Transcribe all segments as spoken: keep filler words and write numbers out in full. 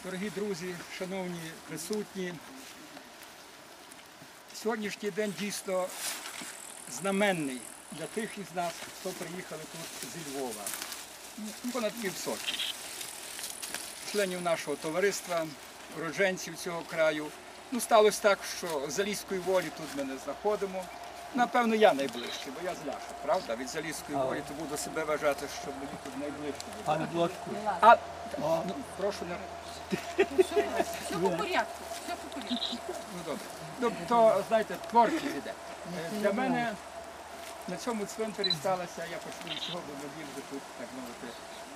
Дорогі друзі, шановні присутні, сьогоднішній день дійсно знаменний для тих із нас, хто приїхали тут зі Львова. Понад півсотні членів нашого товариства, уродженців цього краю. Ну, сталося так, що з Залізької волі тут ми не знаходимо. Напевно, я найближчий, бо я з Ляша, правда? Від Залізької волі, то буду себе вважати, що мені тут найближче. Пане Блочку. А, ну, прошу не... Все по порядку, все по порядку. Ну, добре. Ну, то, знаєте, творчість іде. Для мене на цьому цвинтарі сталося, я почну з цього, бо надів вже тут, так мовити,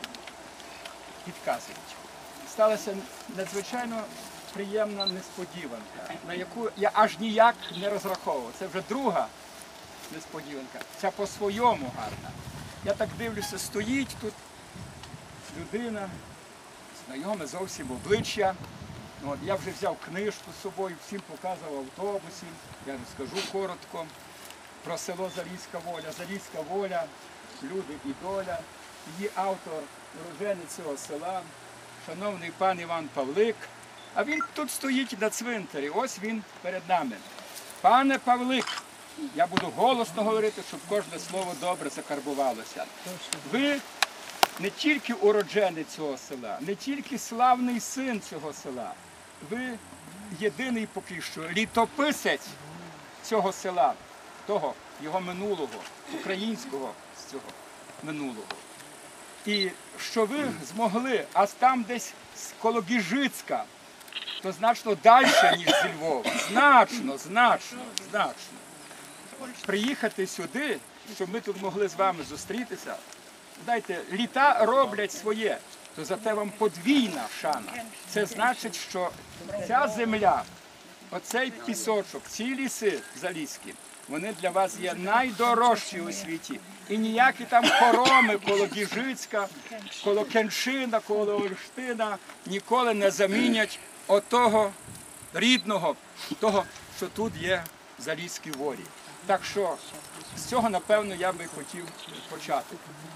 підказують. Сталася надзвичайно приємна несподіванка, на яку я аж ніяк не розраховував. Це вже друга несподіванка. Ця по-своєму гарна. Я так дивлюся, стоїть тут людина, знайоме зовсім обличчя. От, я вже взяв книжку з собою, всім показував в автобусі, я розкажу коротко про село Залізька воля. Залізька воля, люди і доля. Її автор, уродженець цього села, шановний пан Іван Павлик. А він тут стоїть на цвинтарі, ось він перед нами. Пане Павлик, я буду голосно говорити, щоб кожне слово добре закарбувалося. Ви не тільки уродженець цього села, не тільки славний син цього села, ви єдиний поки що літописець цього села, того, його минулого, українського з цього минулого. І що ви змогли, а там десь коло Гіжицька, то значно далі, ніж зі Львова, значно, значно, значно. Приїхати сюди, щоб ми тут могли з вами зустрітися, знаєте, літа роблять своє, то за те вам подвійна шана. Це значить, що ця земля, оцей пісочок, ці ліси залізькі, вони для вас є найдорожчі у світі. І ніякі там хороми коло Гіжицька, коло Кеншина, коло Ольштина ніколи не замінять отого рідного, того, що тут є в Залізькій волі. Так що з цього, напевно, я би хотів почати.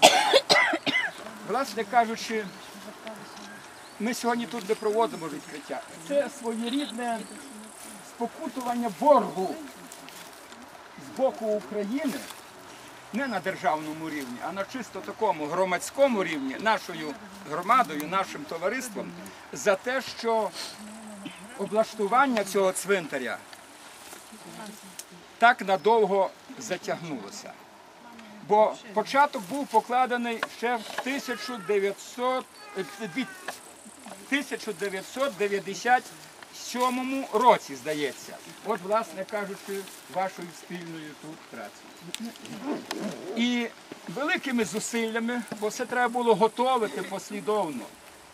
Власне кажучи, ми сьогодні тут не проводимо відкриття. Це своєрідне спокутування боргу з боку України, не на державному рівні, а на чисто такому громадському рівні, нашою громадою, нашим товариством, за те, що облаштування цього цвинтаря так надовго затягнулося. Бо початок був покладений ще в тисяча дев'ятсот дев'яносто сьомому році, здається. От, власне кажучи, вашою спільною тут працею. І великими зусиллями, бо все треба було готовити послідовно,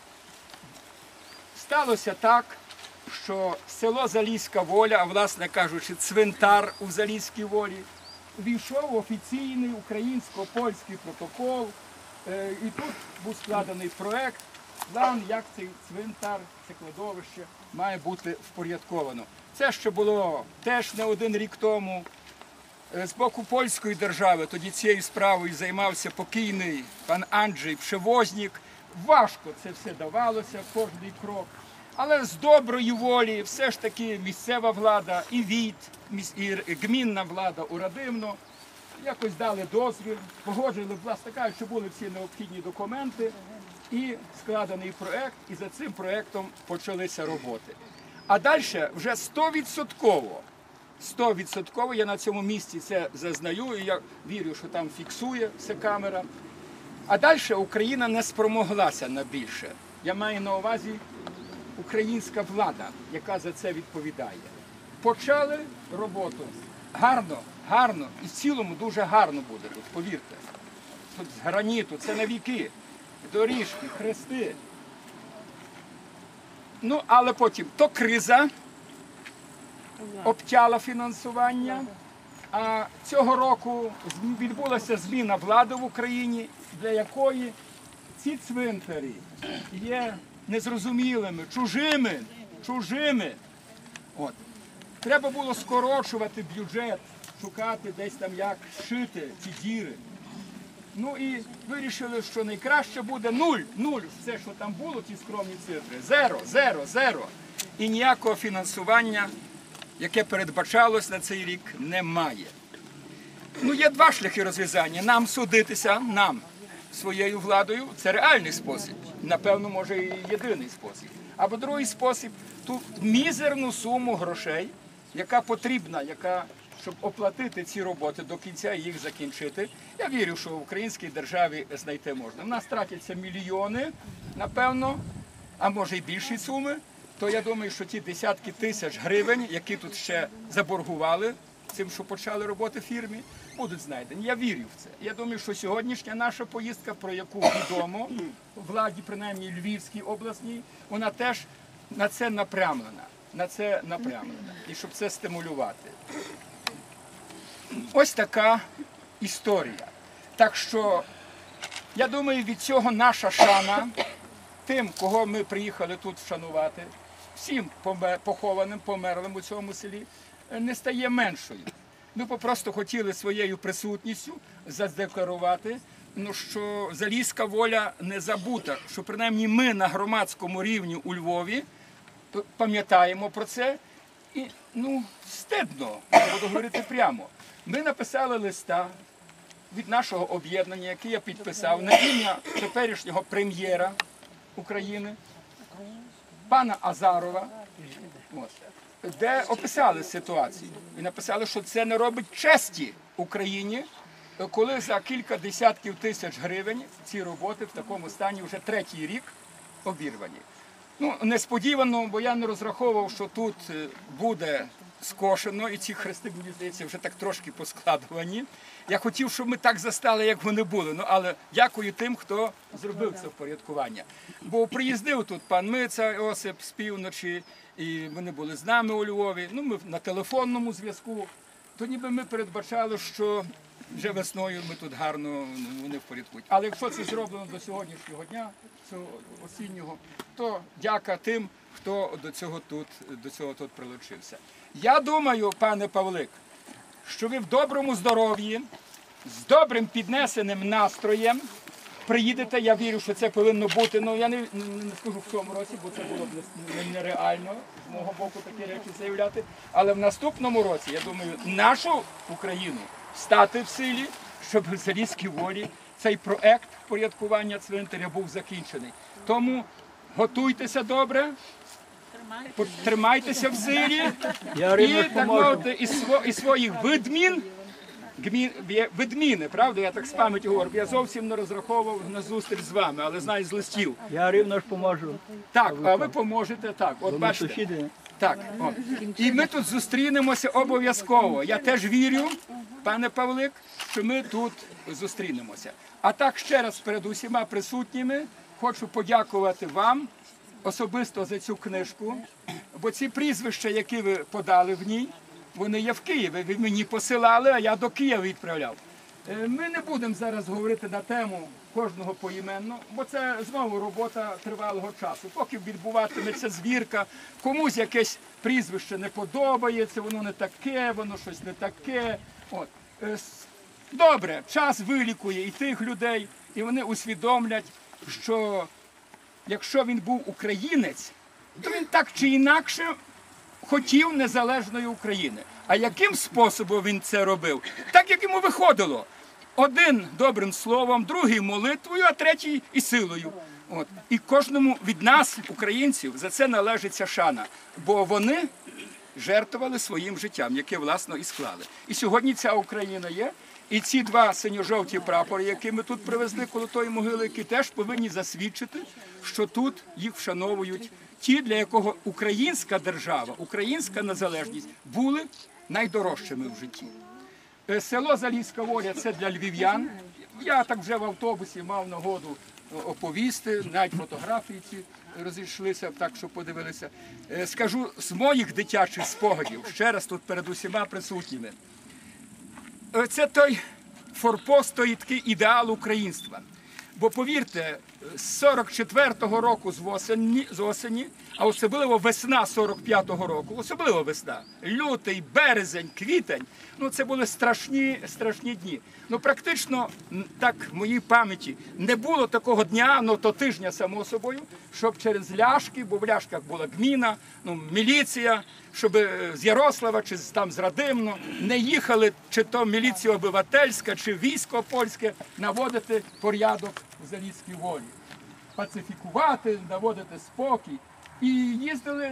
сталося так, що село Залізька воля, а власне кажучи, цвинтар у Залізькій волі, війшов в офіційний українсько-польський протокол, і тут був складений проект, план, як цей цвинтар, це кладовище має бути впорядковано. Це ще було теж не один рік тому. З боку польської держави тоді цією справою займався покійний пан Анджей Пшевознік. Важко це все давалося, кожний крок. Але з доброї волі все ж таки місцева влада і ВІТ, і гмінна влада у Радивно якось дали дозвіл, погоджували, власне кажучи, що були всі необхідні документи і складений проект, і за цим проектом почалися роботи. А далі вже стовідсотково, стовідсотково, я на цьому місці це зазнаю, і я вірю, що там фіксує все камера. А далі Україна не спромоглася на більше. Я маю на увазі українська влада, яка за це відповідає. Почали роботу. Гарно, гарно, і в цілому дуже гарно буде тут, повірте. Тут з граніту, це на віки, доріжки, хрести. Ну, але потім то криза обтяла фінансування, а цього року відбулася зміна влади в Україні, для якої ці цвинтарі є незрозумілими, чужими, чужими. От. Треба було скорочувати бюджет, шукати десь там, як шити ці діри. Ну і вирішили, що найкраще буде нуль, нуль, все, що там було, ті скромні цифри, зеро, зеро, зеро. І ніякого фінансування, яке передбачалось на цей рік, немає. Ну, є два шляхи розв'язання. Нам судитися, нам, своєю владою, це реальний спосіб. Напевно, може і єдиний спосіб. Або другий спосіб, ту мізерну суму грошей, яка потрібна, яка, щоб оплатити ці роботи до кінця і їх закінчити. Я вірю, що в українській державі знайти можна. У нас тратяться мільйони, напевно, а може і більші суми. То я думаю, що ті десятки тисяч гривень, які тут ще заборгували цим, що почали роботи в фірмі, будуть знайдені. Я вірю в це. Я думаю, що сьогоднішня наша поїздка, про яку відомо владі, принаймні Львівській обласній, вона теж на це напрямлена. На це напрямлена. І щоб це стимулювати. Ось така історія. Так що, я думаю, від цього наша шана тим, кого ми приїхали тут вшанувати, всім похованим, померлим у цьому селі, не стає меншою. Ми попросту хотіли своєю присутністю задекларувати, ну, що залізька воля не забута, що принаймні ми на громадському рівні у Львові пам'ятаємо про це. І, ну, стидно, я буду говорити прямо. Ми написали листа від нашого об'єднання, який я підписав, на ім'я теперішнього прем'єра України, пана Азарова, от, де описали ситуацію. І написали, що це не робить честі Україні, коли за кілька десятків тисяч гривень ці роботи в такому стані вже третій рік обірвані. Ну, несподівано, бо я не розраховував, що тут буде скошено, і ці хрести, мені здається, вже так трошки поскладувані. Я хотів, щоб ми так застали, як вони були. Ну, але дякую тим, хто зробив це впорядкування. Бо приїздив тут пан Миця Осип з півночі, і вони були з нами у Львові. Ну, ми на телефонному зв'язку. То ніби ми передбачали, що вже весною ми тут гарно, вони впорядкують. Але якщо це зроблено до сьогоднішнього дня, цього осіннього, то дяка тим, хто до цього тут, до цього тут прилучився. Я думаю, пане Павлик, що ви в доброму здоров'ї, з добрим піднесеним настроєм приїдете. Я вірю, що це повинно бути, ну я не, не, не скажу в цьому році, бо це було б нереально з мого боку такі речі заявляти. Але в наступному році, я думаю, нашу Україну стати в силі, щоб в Залізькій волі цей проект порядкування цвинтаря був закінчений. Тому готуйтеся добре, тримайтеся в силі і, так мовити, із, сво, із своїх видмін, гмін, видміни, правда, я так з пам'яті говорю, я зовсім не розраховував на зустріч з вами, але знаю з листів. Я рівно ж поможу. Так, а ви поможете, так, от бачите. Так, от. І ми тут зустрінемося обов'язково. Я теж вірю, пане Павлик, що ми тут зустрінемося. А так, ще раз перед усіма присутніми хочу подякувати вам особисто за цю книжку, бо ці прізвища, які ви подали в ній, вони є в Києві. Ви мені посилали, а я до Києва відправляв. Ми не будемо зараз говорити на тему кожного поіменно, бо це знову робота тривалого часу. Поки відбуватиметься звірка, комусь якесь прізвище не подобається, воно не таке, воно щось не таке. От. Добре, час вилікує і тих людей, і вони усвідомлять, що якщо він був українець, то він так чи інакше хотів незалежної України. А яким способом він це робив? Так, як йому виходило. Один добрим словом, другий молитвою, а третій і силою. От. І кожному від нас, українців, за це належиться шана. Бо вони жертвували своїм життям, яке, власно, і склали. І сьогодні ця Україна є. І ці два синьо-жовті прапори, які ми тут привезли коло тої могили, які теж повинні засвідчити, що тут їх вшановують ті, для якого українська держава, українська незалежність були найдорожчими в житті. Село Залізька воля – це для львів'ян. Я так вже в автобусі мав нагоду оповісти, навіть фотографії ці розійшлися, так що подивилися. Скажу з моїх дитячих спогадів, ще раз тут перед усіма присутніми. Це той форпост, той такий ідеал українства. Бо повірте, з сорок четвертого року з осені, з осені, а особливо весна сорок п'ятого року, особливо весна, лютий, березень, квітень, ну це були страшні, страшні дні. Ну практично, м, так в моїй пам'яті, не було такого дня, ну то тижня само собою, щоб через Ляшки, бо в Ляшках була гміна, ну міліція, щоб е, з Ярослава чи з- там з Радимно не їхали, чи то міліція обивательська, чи військо польське, наводити порядок в Залізькій Волі. Пацифікувати, наводити спокій. І їздили,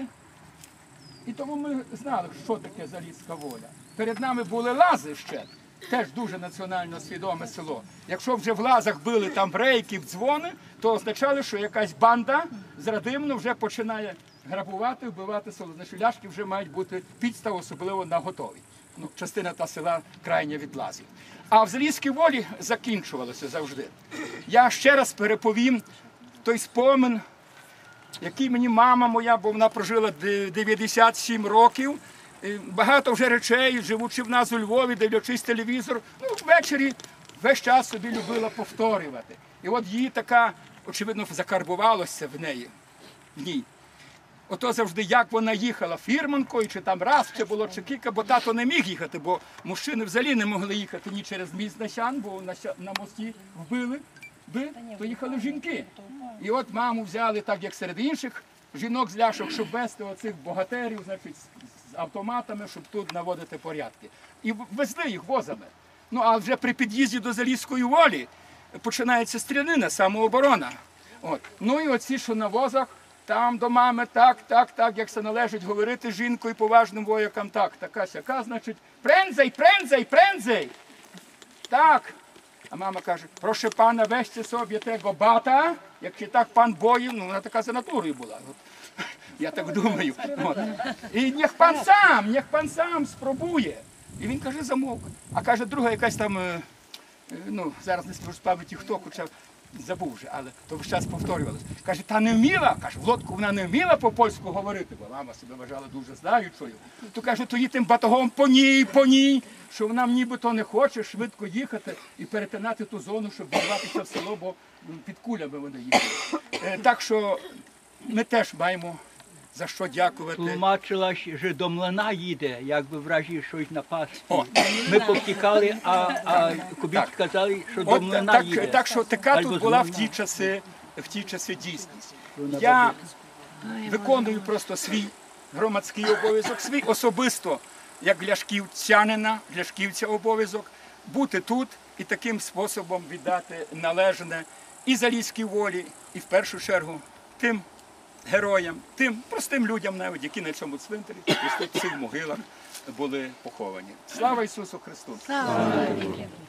і тому ми знали, що таке Залізька Воля. Перед нами були Лази ще, теж дуже національно свідоме село. Якщо вже в Лазах били там брейків, дзвони, то означало, що якась банда з Радимно вже починає грабувати, вбивати село. Значить, Ляшки вже мають бути підстав, особливо на готові. Ну, частина та села крайня від Лазів. А в Залізькій Волі закінчувалося завжди. Я ще раз переповім той спомин, який мені мама моя, бо вона прожила дев'яносто сім років, і багато вже речей, живучи в нас у Львові, дивлячись телевізор, ну, ввечері весь час собі любила повторювати. І от її така, очевидно, закарбувалося в неї, в ній. Ото завжди, як вона їхала фірманкою, чи там раз це було, чи кілька, бо тато не міг їхати, бо мужчини взагалі не могли їхати ні через міст на Щан, бо на, Ща- на мості вбили, би, то їхали жінки. І от маму взяли, так як серед інших жінок з Ляшок, щоб вести оцих богатирів, значить, з з автоматами, щоб тут наводити порядки. І в- везли їх возами. Ну, а вже при під'їзді до Залізької Волі починається стрілянина, самооборона. От. Ну і оці, що на возах, там до мами, так, так, так, як це належить говорити жінкою поважним воякам, так, така сяка, значить, прензей, прензей, прензей. Так. А мама каже, прошу пана, везьте собі tego бата, якщо так пан боїв, ну вона така за натурою була. От. Я так думаю. От. І нех пан сам, нех пан сам спробує. І він каже, замовк. А каже, друга якась там, е, е, ну, зараз не скажу з пам'яті хто, хоча забув вже, але то весь час повторювалося. Каже, та не вміла, каже, в лодку вона не вміла по-польську говорити, бо мама себе вважала дуже знаючою. То каже, то їй тим батогом по ній, по ній, що вона нібито не хоче швидко їхати і перетинати ту зону, щоб дорватися в село, бо м, під кулями вони їхали. Е, Так що ми теж маємо за що дякувати. Тлумачила, що до млина їде, якби в разі щось напасти. О. Ми повтікали, а, а кубіт Так. сказали, що до От, млина так, їде. так що така Альбо тут з була в млина. ті часи, в ті часи дійсність. Я виконую просто свій громадський обов'язок, свій особисто, як ляшківчанина, ляшківця обов'язок, бути тут і таким способом віддати належне і Залізькій Волі, і в першу чергу тим героям, тим простим людям навіть, які на цьому цвинтарі, ось тут в цих могилах були поховані. Слава Ісусу Христу! Слава Богу.